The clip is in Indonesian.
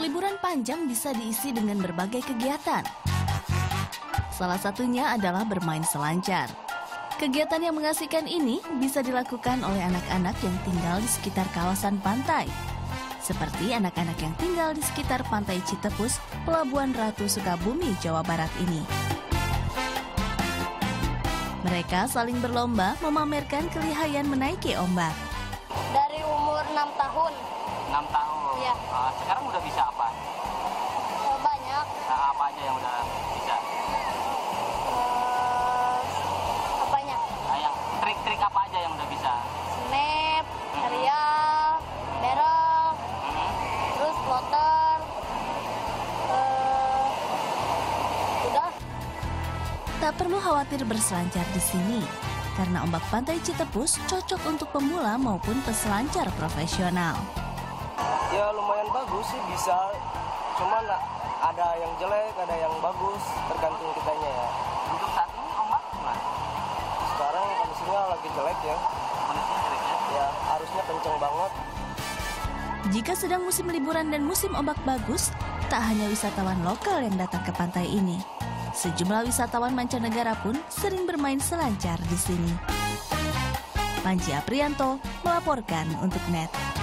Liburan panjang bisa diisi dengan berbagai kegiatan. Salah satunya adalah bermain selancar. Kegiatan yang mengasihkan ini bisa dilakukan oleh anak-anak yang tinggal di sekitar kawasan pantai. Seperti anak-anak yang tinggal di sekitar Pantai Citepus, Pelabuhan Ratu Sukabumi, Jawa Barat ini. Mereka saling berlomba memamerkan kelihayan menaiki ombak. Dari umur 6 tahun. 6 tahun? Iya. Sekarang udah bisa apa? Banyak. Nah, apa aja yang udah bisa? Apanya? Nah, yang trik-trik apa aja yang udah bisa? Snap, aerial, barrel, terus floater. Udah. Tak perlu khawatir berselancar di sini, karena ombak Pantai Citepus cocok untuk pemula maupun peselancar profesional. Ya lumayan bagus sih, bisa. Cuman ada yang jelek, ada yang bagus, tergantung kitanya ya. Untuk saat ini ombak gimana? Sekarang kondisinya lagi jelek ya. Kondisinya jelek ya? Ya, arusnya kenceng banget. Jika sedang musim liburan dan musim ombak bagus, tak hanya wisatawan lokal yang datang ke pantai ini. Sejumlah wisatawan mancanegara pun sering bermain selancar di sini. Panji Aprianto melaporkan untuk NET.